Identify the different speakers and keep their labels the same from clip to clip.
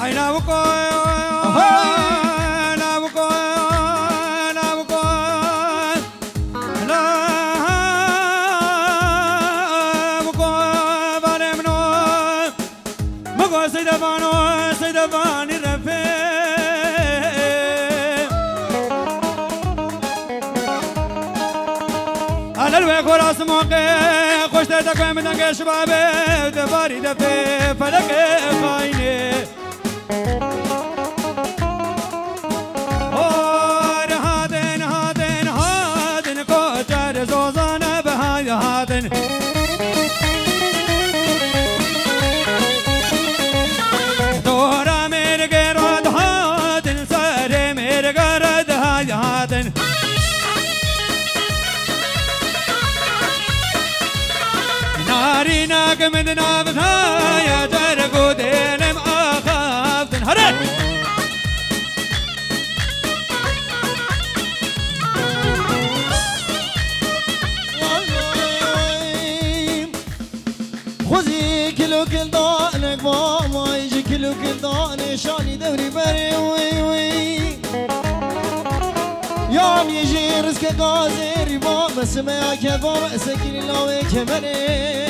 Speaker 1: خلاص موقع خوش تدقى من دنگ شبابه ودباري دفي فلك خايني هادن هادن هادن كوچر زوزانه بهاي هادن دورا میرگه رد هادن سر میرگه رد های هادن ناری ناگ من نابتها یا جرگو دلم آخافتن هره
Speaker 2: خوزی کلو کل دانک با مایج کلو کل دانه شانی دوری بری وی وی یام یجی رزک گازری با مسمه که با مسکری لاوه که منه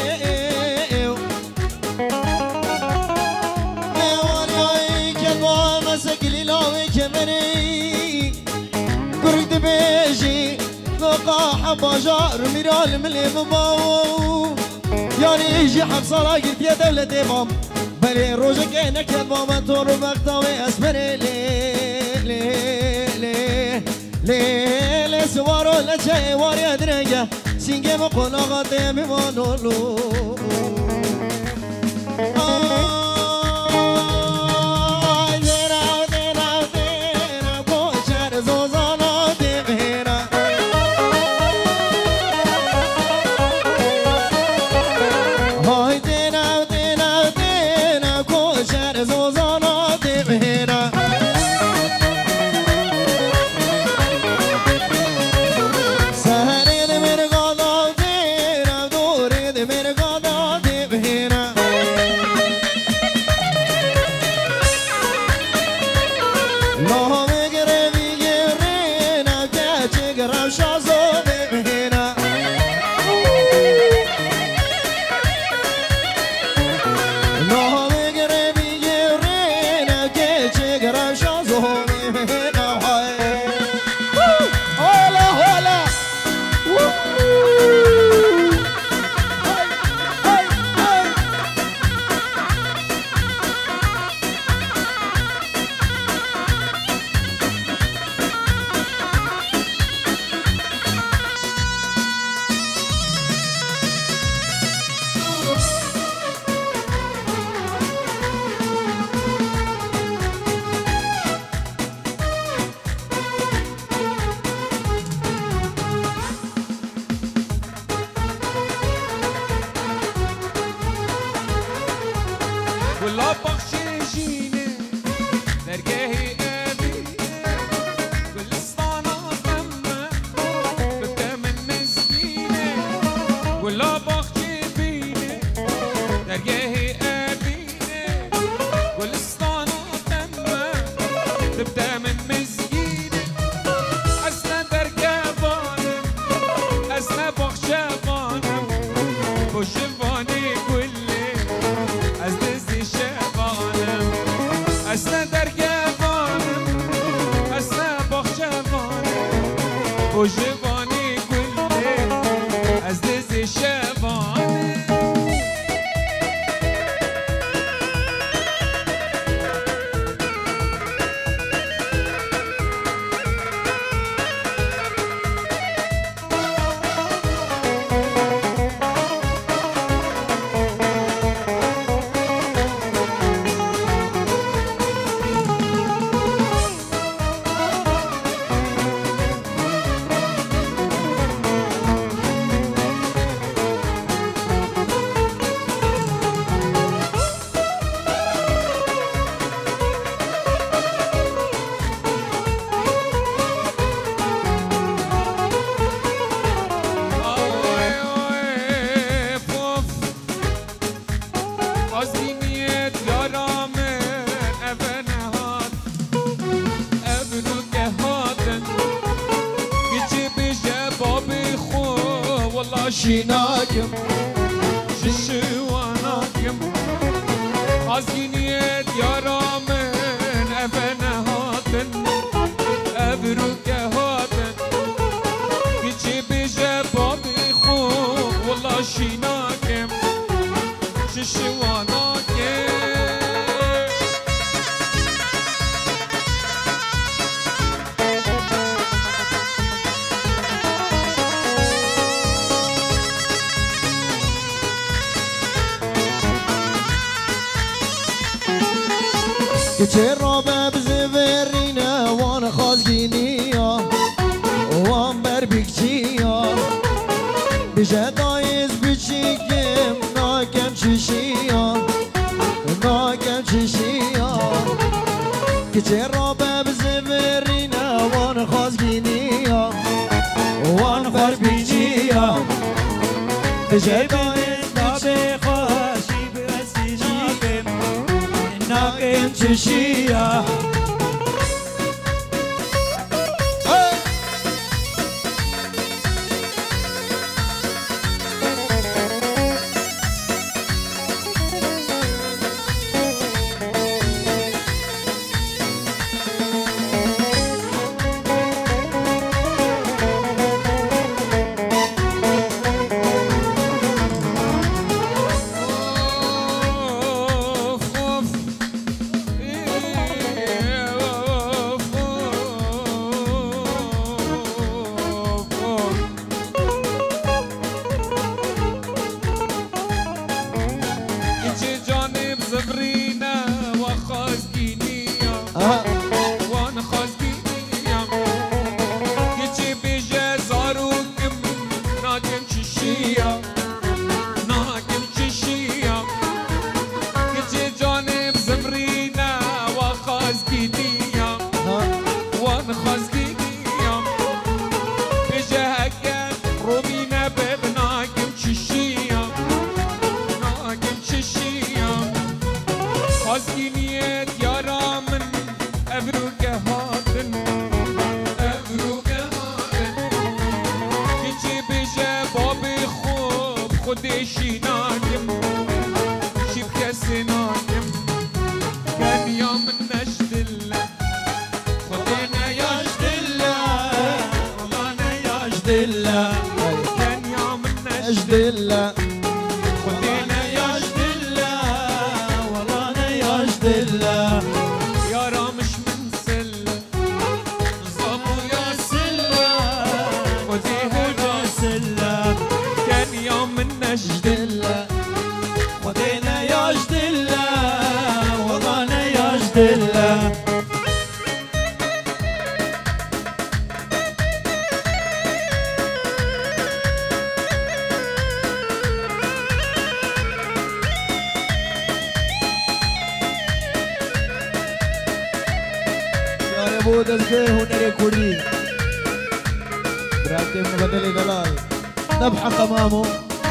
Speaker 2: مسكلي لاوي كمني قرد بيجي لقاح باجار ميرال ملي مباو يعني يجي حبس راجل في دولة إمام بلي روجك إنك ماما تور مقطعي أسمري لي لي لي لي لي سوارو لجاي واري أدرنجا سينجي مقولا غطي بمانولو والله شيناكم
Speaker 3: ششواناكم خازقينيت يا رامن أفنا هاتن أبروك هاتن كيجي بيجا بابي خو والله شيناكم ششواناكم
Speaker 2: كتير رابع بزفرينا وانا خازقينيا وان بربكتيا بجا دايز بچيكم ناكم چشيا ناكم چشيا كتير رابع بزفرينا وانا خازقينيا وان بربكتيا بجا دايز
Speaker 1: خوشی برسیجیم ناکن چشیا
Speaker 2: بود از به هنر کوردی براتي من بدل دلال نبحق امامه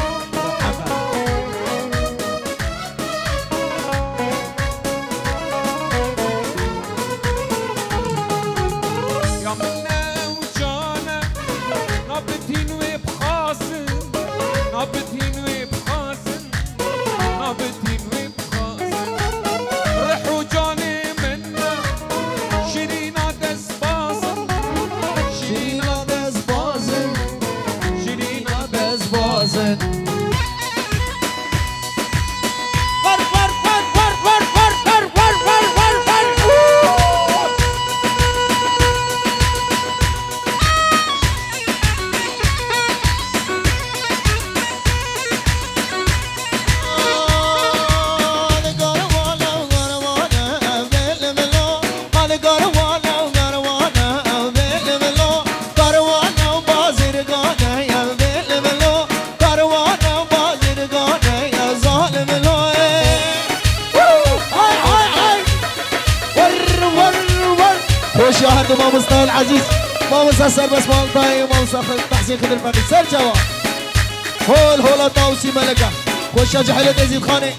Speaker 2: ما مصطفى العزيز ما مسسر بس مال طاي ما مسخر تحسين خد الفقير سر جوا هول هولا طاوسي ملكه خوش جحله يزيد خاني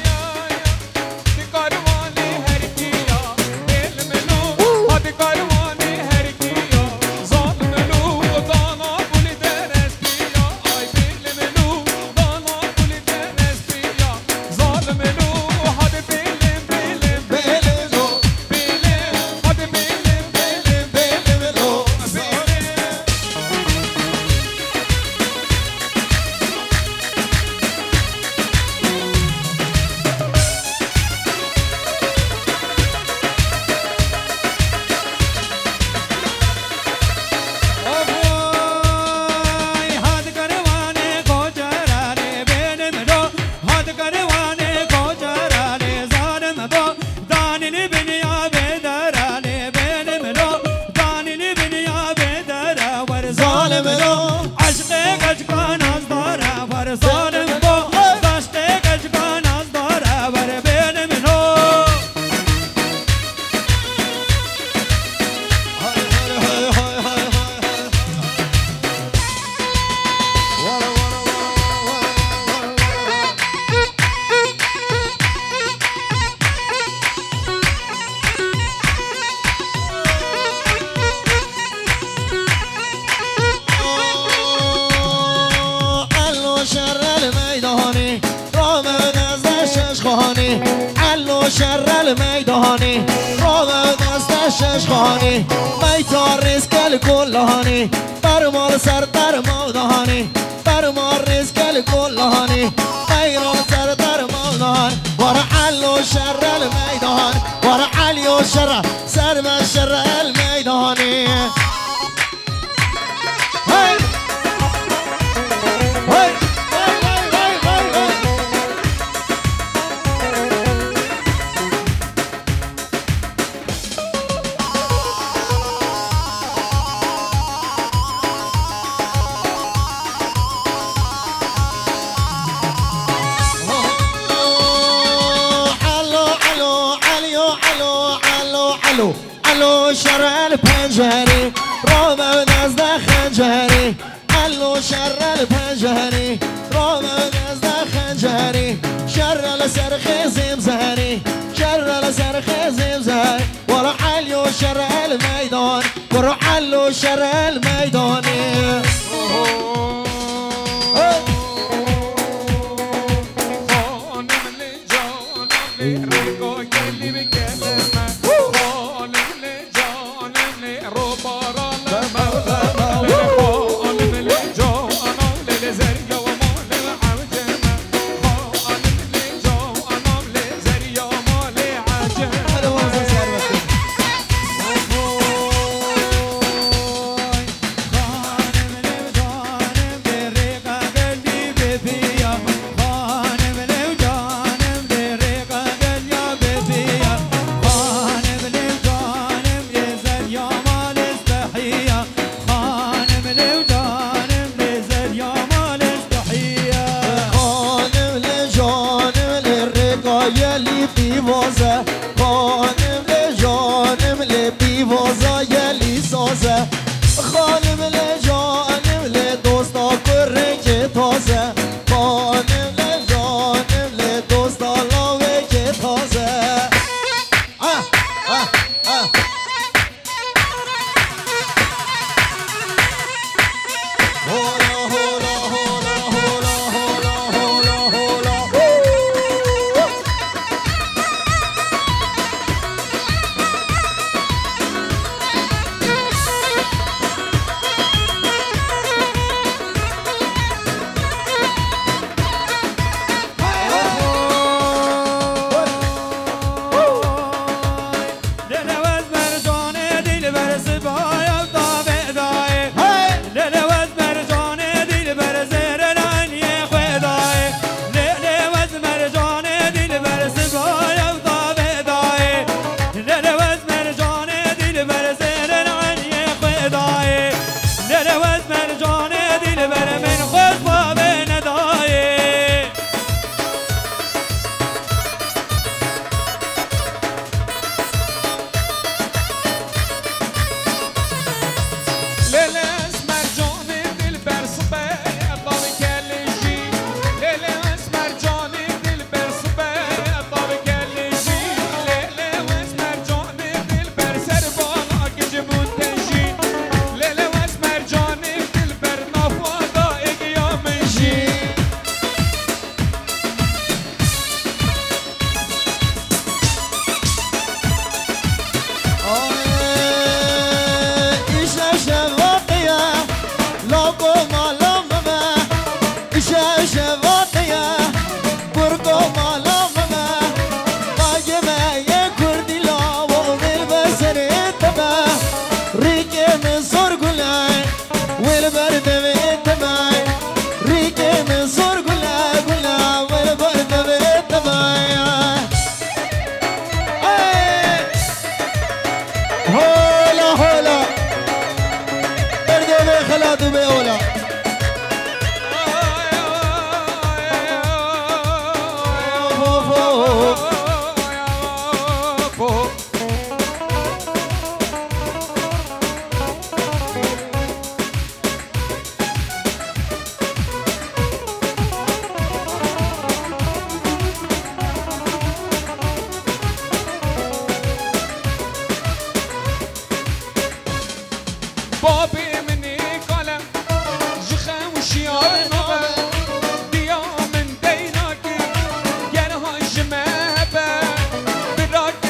Speaker 3: هذه كاروان
Speaker 2: المیدانی رام دست ششخانی میتار ریسکل کلهانی برمال سر در مودهانی برمال ریسکل کلهانی میرال سر در مودهان ورحل و شر المیدان ورحل و شر سر من شر المیدانی الو شر الپنجری رام نزد خنجری الو شر الپنجری رام نزد خنجری شر لسر خزم زهری شر لسر خزم زهری ورا علو شر المیدان ورا علو شر المیدانی خانم لجانم لدوستا کرنج تازه خانم لجانم لدوستا لاوه تازه هولا هولا هولا هولا هولا هولا هولا
Speaker 3: Rock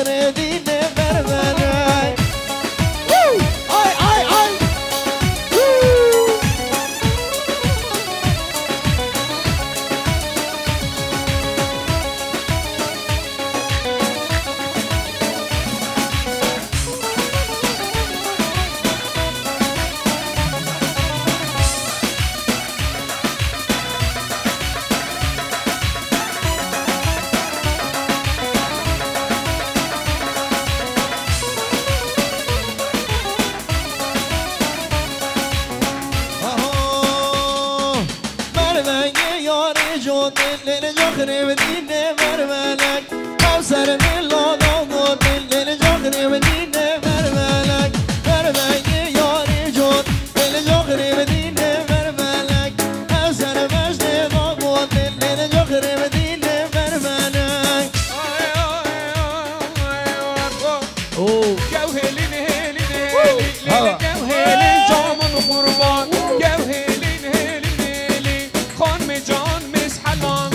Speaker 2: جغر دین برمنای آی آی آی جغر بدین برمنک او سر میلا داغو دل جغر بدین برمنک برمنگ یاری جون دل جغر بدین برمنک او سر مجد داغو دل جغر بدین برمنک
Speaker 3: جو هلین هلین هلین جو هلین جامون قربان جو هلین هلین هلین خانم جان مسحلان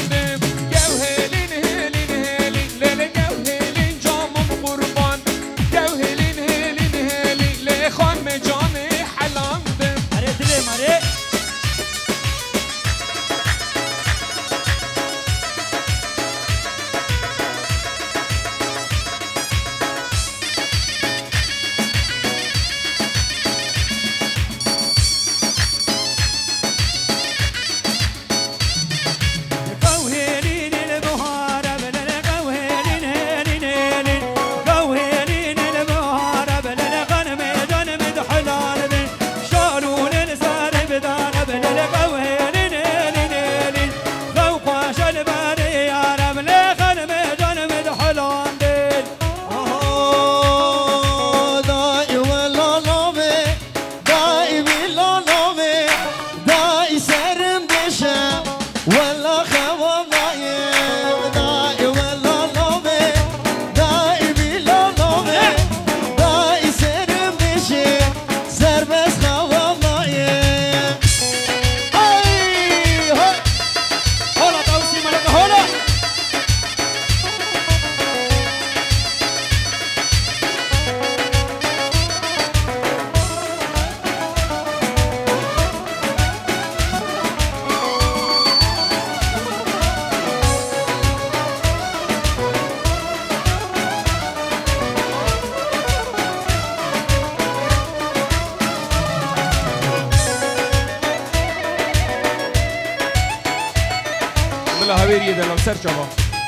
Speaker 4: هاویریه دلم سر چابا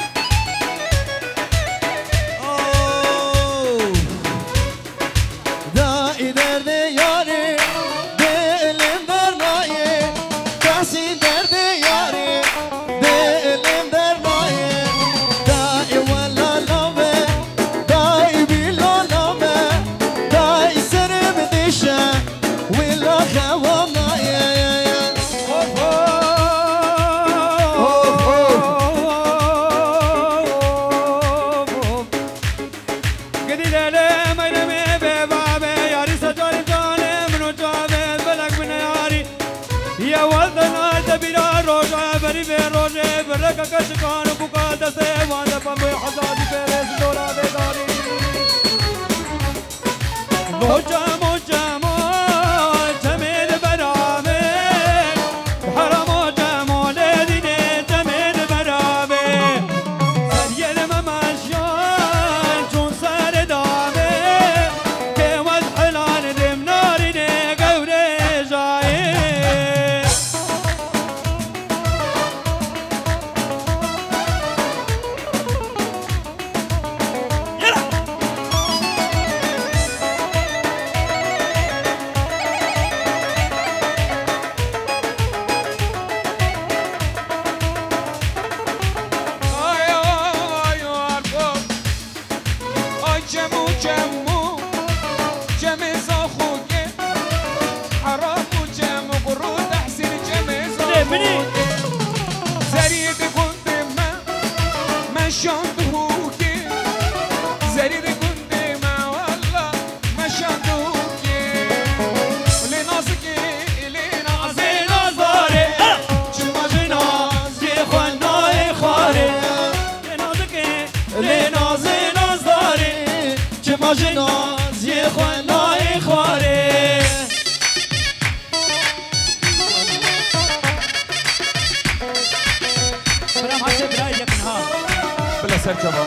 Speaker 2: دای درد یاری دلم برمایه کسی درد یاری دلم برمایه دای ولا لامه دای بیلا لامه دای سرم دیشه ولا خوامایه
Speaker 1: کشکان بکال دسته وانده پنبه حضادی پیرس دورا بیداری موجه موجه موجه جمید برامه حرام موجه موله دینه جمید برامه سریل ممشیان چون سر دامه که وز حلان دم نارینه گوره جایه
Speaker 2: آجنا زی خوانای خواره
Speaker 1: برام حسب برای یکنها
Speaker 4: بلا سر جواب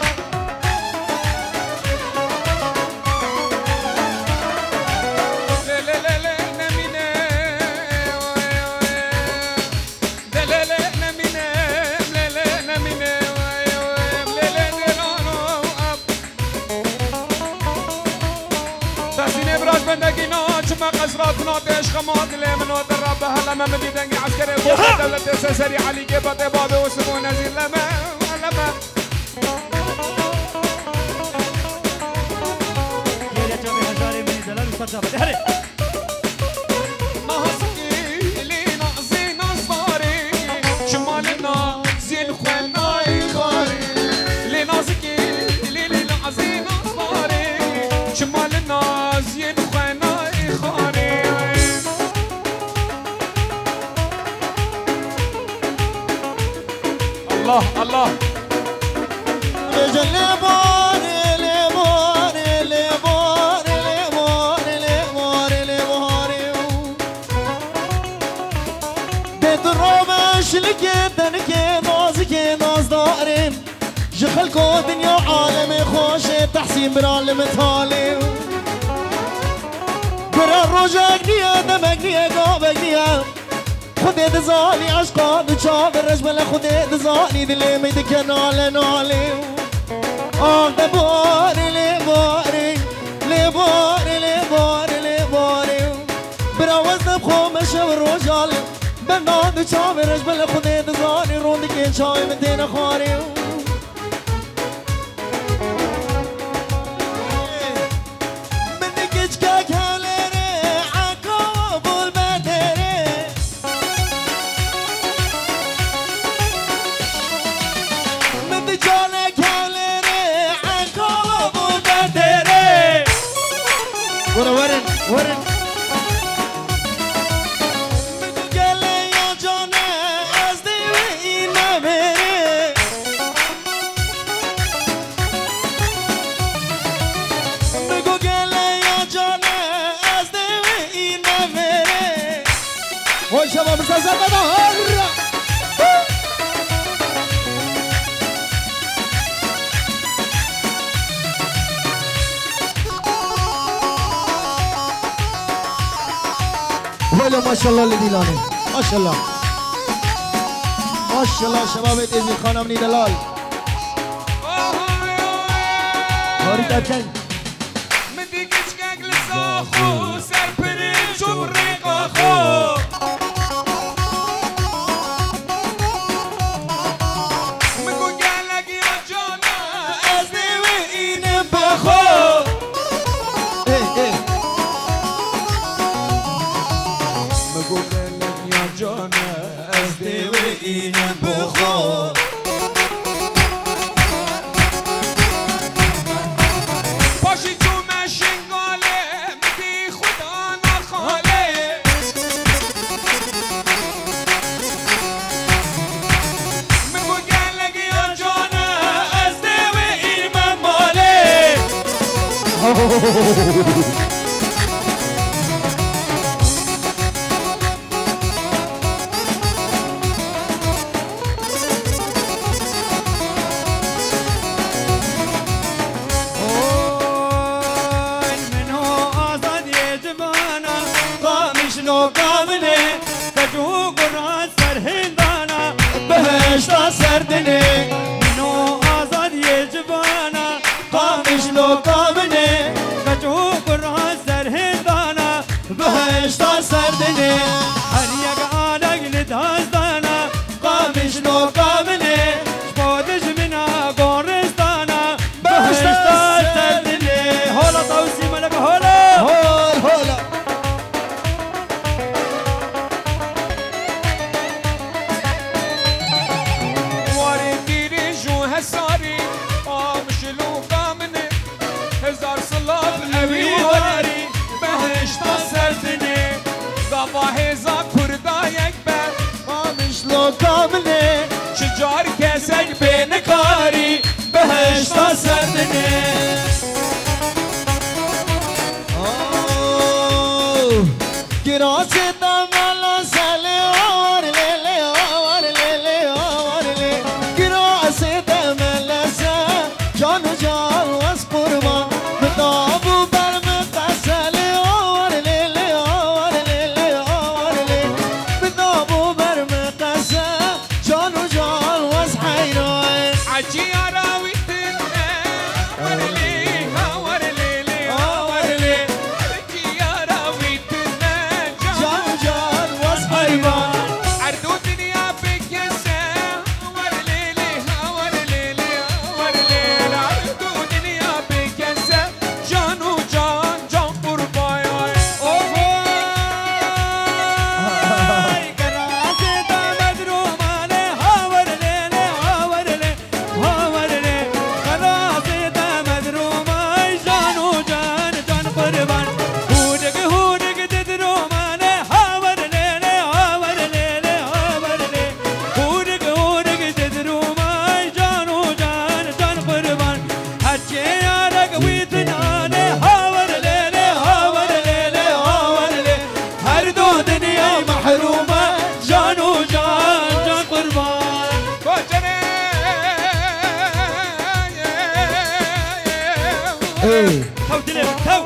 Speaker 3: قصراتنا عشق ماضي من ودرب هلا ما مدي دنقي عسكري فوق دولة سري علي جيبة بابي وسمو نزيل لما
Speaker 1: يا جابي هزاري من دلال وصرجابة هري
Speaker 3: ناسكي لينا زين صاري شمالنا زين خواناي خاري لناسكي لينا زين صاري شمالنا زين خواناي خاري الله الله
Speaker 2: جخلكو دنيا عالم خوش تحسين برالم تالي برا روجك نيا دمك نيا قابك نيا خودي دزالي عشقا دجاب الرجمة خودي دزالي دلي ميدك نالي نالي دباري لباري لباري لباري لباري برا وزن بخومش والرجالي بنا دجاب الرجمة خودي دزالي روندك شاي من دين خاري ورن گله یا جانه از دیوی نمیره بگو گله یا جانه از دیوی نمیره وای شبا بسازم بدا ما شاء الله لدیلانه ما شاء الله ما شاء الله شباب دیزی خانم نیدلال هاری تبجن
Speaker 3: من دیگه چگل ساخو سر پری چوب ریقا خو مگو گلگی جانا از دیوی اینه بخو
Speaker 2: كراسي تملا سالي اور ليلي اور ليلي اور ليلي كراسي تملا سالي جان جان واس قربان بطابو برمت سالي اور ليلي اور ليلي اور ليلي بطابو برمت سالي جان جان واس حيران
Speaker 3: عجي راويتنا ورلي ورلي ورلي عجي راويتنا
Speaker 2: جان جان واس حيران
Speaker 3: عردو دنيا بكسا ورلي ورلي ورلي عردو دنيا بكسا جانو جان جان قرباي
Speaker 1: اوفاي كراسي مدرومانه هاور ليلي هاور ليلي هاور ليلي كراسي مدروماي جانو جان جان قربان هودك تدرومانه هاور ليلي هاور ليلي هاور ليلي هودك تدروماي جانو جان جان قربان هاتشي يارك ويتنانه هاور ليلي هاور ليلي هاور ليلي هر دو دنيا محرومة جانو جان جان قربان
Speaker 3: كوجني
Speaker 1: تو دلم تو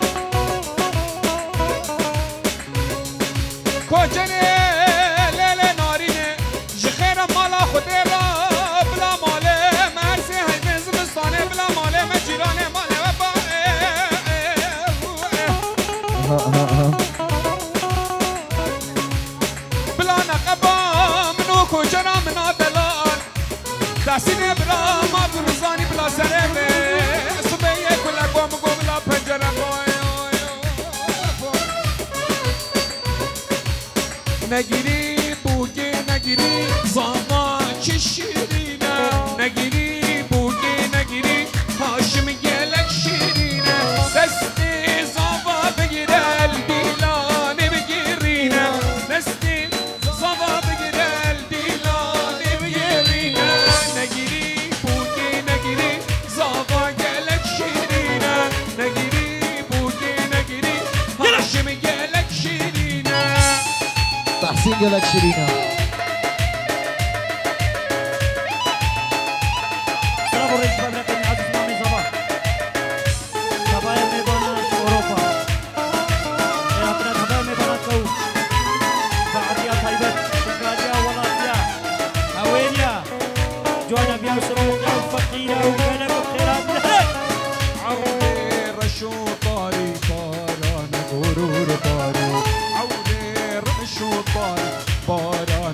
Speaker 3: كوجني ليلة نارينه جخير مالا خدي را بلا ماله مرسي هاي بنزمستانه بلا ماله مجيرانه ماله وبا بلا نقبا منو كوجنا منا دلال دستينه برا ما برزاني بلا سرمه سبيه كل قوم قوم لا پنجره نگیری بوگه نگیری زاما چه شیرینه نگیری بوگه نگیری هاشم گلک شیرینه دستی زاما بگیره دیلانه بگیرینه دستی زاما بگیره دیلانه بگیرینه نگیری بوگه نگیری زاما گلک شیرینه نگیری بوگه نگیری هاشم گلک شیرینه
Speaker 2: تحسين قالك شيرينا
Speaker 1: سلام الرئيس بابرقني عزيز مامي صباح صبايا ميبانا أوروبا يا أبناء صبايا ميبانا كوش بعديا طيبت بقاديا ولاديا هوينيا جوانا بيا وسروقيا وفقيرة وقلب وخيرات
Speaker 3: عودي رشو طاري باران غرور طاري عودي رشو طاري باران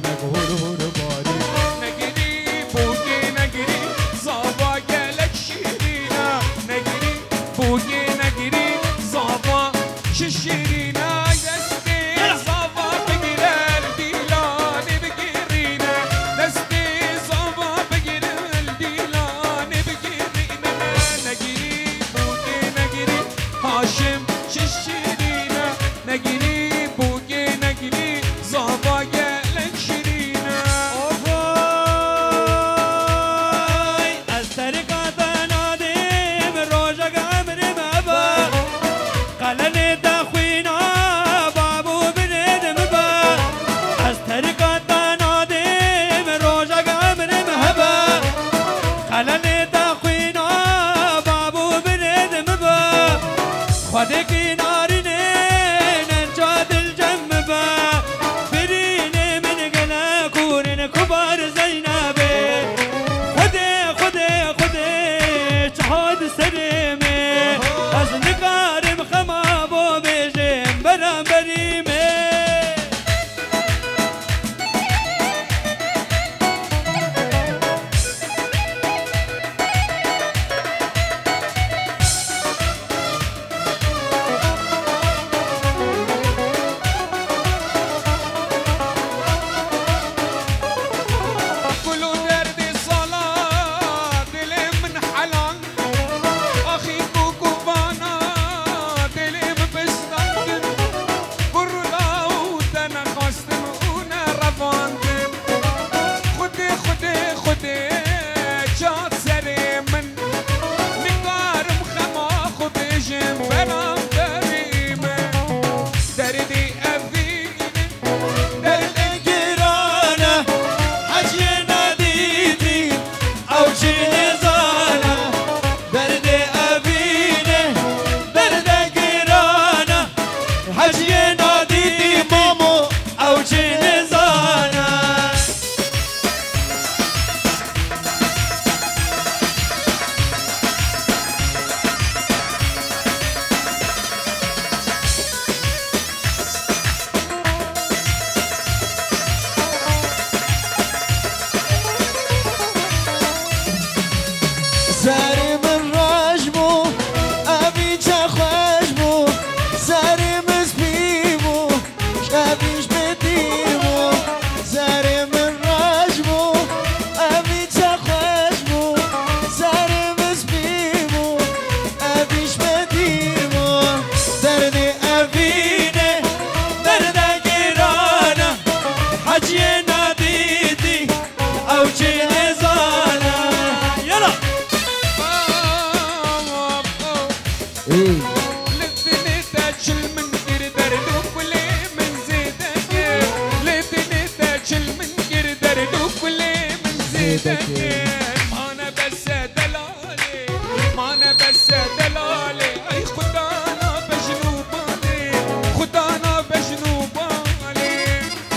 Speaker 3: دنيا ما انا بس دلالي ما انا بس دلالي اي خدانا بشنو بالي خدانا بشنو بالي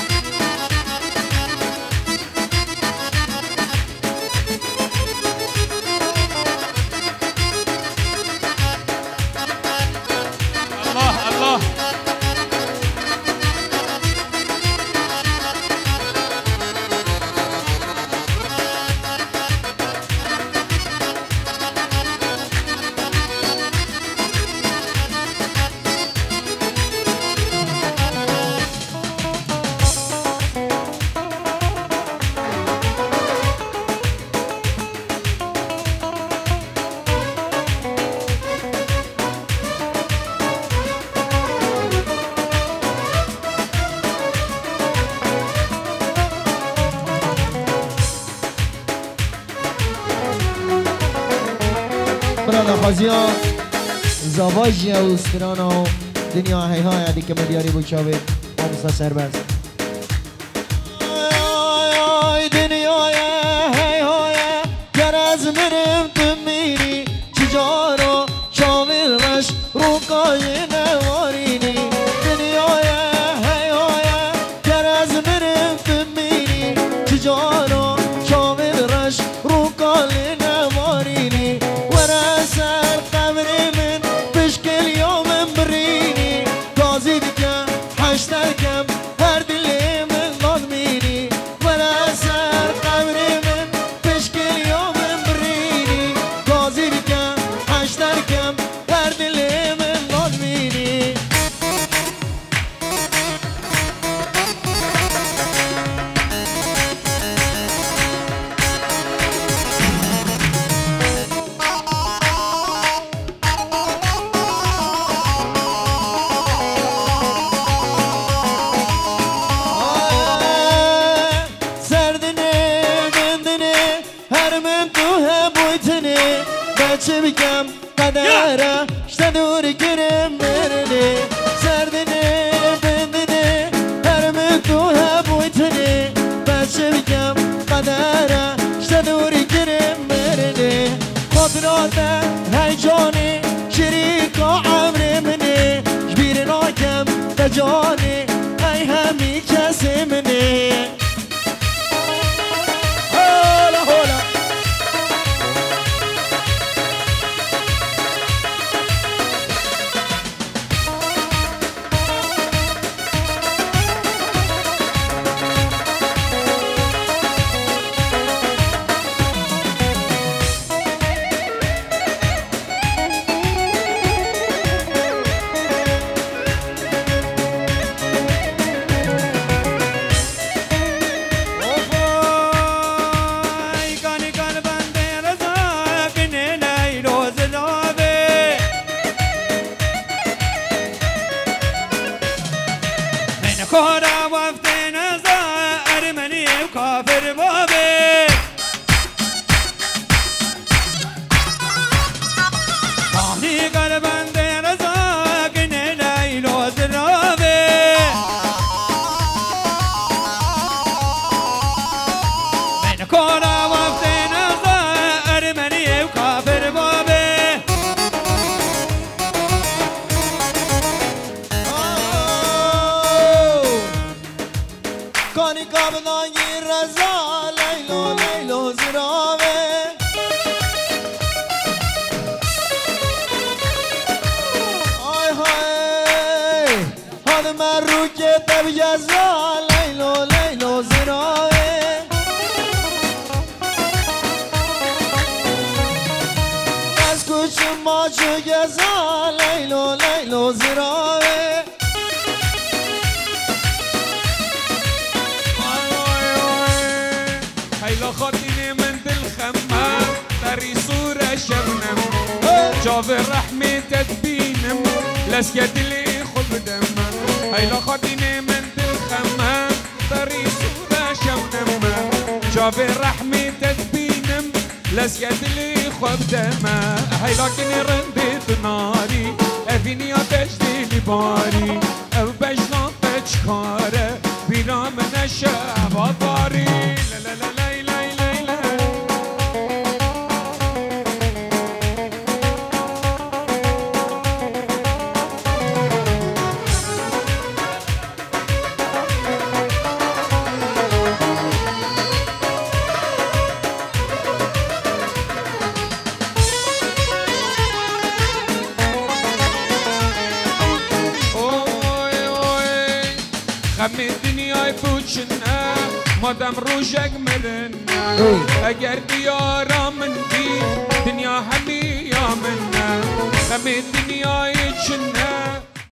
Speaker 3: الله الله
Speaker 2: برانا خازیان زواجی و استرانا و دنیا هی های علی که ملیاری بوچاوی آموزا سربز آی دنیا هی های گر از منم تو میری چجارو شامل رش رو کای نوارینی دنیا هی های گر از منم تو میری چجارو شامل رش رو کای نوارینی سر قبر من بشکل یوم برینی تازی بکن حشتر کم هر دل من نادمینی ورا سر قبر من بشکل یوم برینی تازی بکن حشتر کم هر دل من نادمینی بچه بگم قدره شته دور گرم مرنه سردنه بندنه هرمن تو هبویتنه بچه بگم قدره شته دور گرم مرنه خاطرات هیجانه شریکا عمر منه جبیر ناکم تجانه ای همی کسی منه هولا هولا
Speaker 1: كورا وفتين زائر مني وكافر بابي طاني قلبا دير زاقن ليل وزرابي من كورا وفتين زائر مني وكافر بابي
Speaker 2: کانی کابنانی رضا لیلو لیلو زراوه آی های حال من رو که تب جزا لیلو لیلو زراوه از کچ ما چو گزا لیلو لیلو زراوه
Speaker 3: هيلا خاطيني من دل خمام طري صورة شبنم جاب الرحمة تدبينم لسكت لي خذ دم هيلا خاطيني من دل خمام طري صورة شبنم جاب الرحمة تدبينم لسكت لي خذ دم هيلا كني رندت ناري افيني تجدي باري او بجنا تشكاره بينا من الشعب طاري لا لا لا لا لا لا چنه مادم روشک مرنه اگر دیارا من بی دنیا همی یا منه همه دنیای چنه